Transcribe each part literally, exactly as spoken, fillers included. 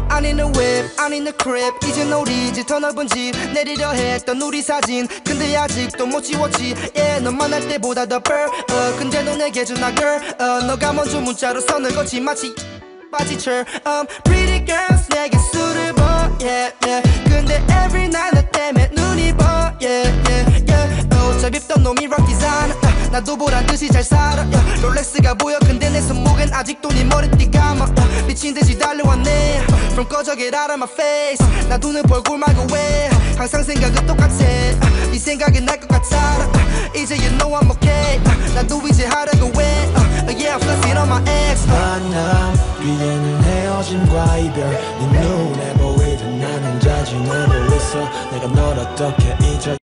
I need a whip, I need a crib. 이젠 우리 집 더 넓은 집 내리려 했던 우리 사진 근데 아직도 못 지웠지 yeah, 넌 만날 때보다 더 burr uh, 근데도 내게 전화 girl uh, 너가 먼저 문자로 선을 그었지 마치 빠지철 um, Pretty girls 내게 술을 버 yeah, yeah. 근데 every night 너 때문에 눈이 버 yeah, yeah, yeah. oh, 잘 밉던 놈이 rock design uh, 나도 보란 듯이 잘 살아 yeah. 롤렉스가 보여 근데 내 손목엔 아직도 네 머리띠 감아 uh, 미친듯이 달려왔네 From 꺼져 get out of my face 나 돈을 벌고 말고 왜 항상 생각은 똑같아 uh, 네 생각이 날 것 같아 uh, 이제 you know I'm okay uh, 나도 이제 하려고 해 uh, yeah I'm flexing on my ex uh. 만남 뒤에는 헤어짐과 이별 네 눈에 보이던 나는 자진하고 있어 내가 널 어떻게 잊어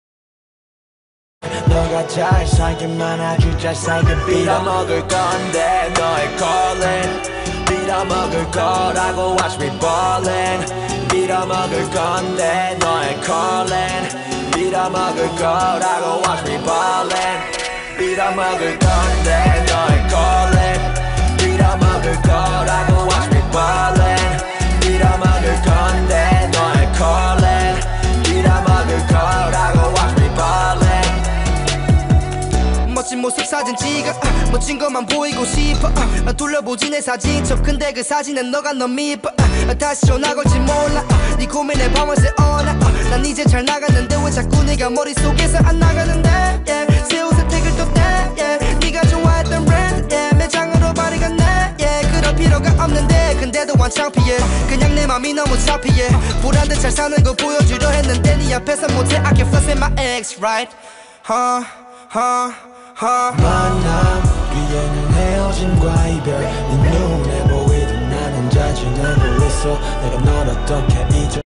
너가 잘 살기만 아주 잘 살게 빌어먹을 건데 너의 calling 빌어먹을 거라고 watch me ballin' 빌어먹을 건데 너의 calling 빌어먹을 거라고 watch me ballin' 빌어먹을 건데 너의 calling 빌어먹을 거라고 watch me ballin' 빌어먹을 건데 너의 calling 빌어먹을 거라고 watch me ballin' 멋진 모습 사진 찍어 uh, 멋진 것만 보이고 싶어 uh, 둘러보지 내 사진첩 근데 그 사진엔 너가 너무 이뻐 uh, 다시 전화 걸지 몰라 uh, 네 고민에 밤을 새어나 uh, 난 이제 잘 나갔는데 왜 자꾸 네가 머릿속에서 안 나가는데 yeah. 새 옷에 택을 떴대 yeah. 네가 좋아했던 브랜드 yeah. 매장으로 발이 갔네 yeah. 그럴 필요가 없는데 근데도 완창피해 그냥 내 맘이 너무 차피해 보란듯 잘 사는 거 보여주려 했는데 네 앞에서 못해 I can flex with my ex right huh huh huh. 만남 뒤에는 헤어짐과 이별 네 눈에 보이던 나는 자진하고 있어 내가 널 어떻게 잊어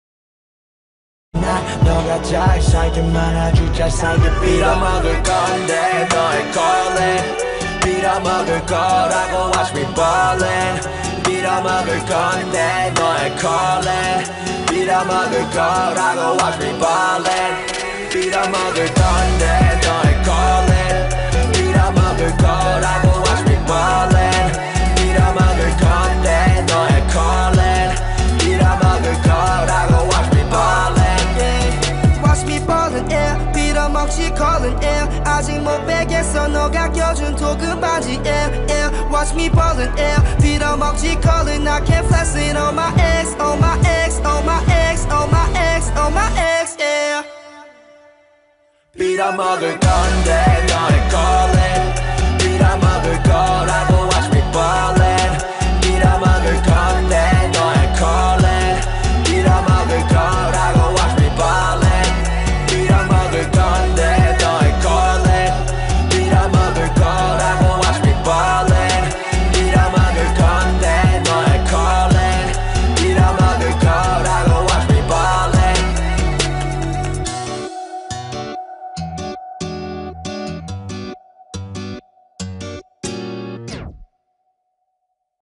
나 너가 잘 살기만 아주 잘 살게 빌어먹을 건데 너의 calling 빌어먹을 거라고 watch me ballin' 빌어먹을 건데 너의 calling 빌어먹을 거라고 watch me ballin' 빌어먹을 건데 너의 calling 빌어먹을 거라고 watch me ballin' 빌어먹을 건데 너의 calling 빌어먹을 거라고 watch me ballin' yeah. Watch me ballin' yeah. 빌어먹지 calling yeah. 아직 못 빼겠어 너가 껴준 도금 반지 yeah, yeah. Watch me ballin' yeah. 빌어먹지 calling I can't flex it on my ex on my ex on my ex on my ex on my ex yeah. 빌어먹을 건데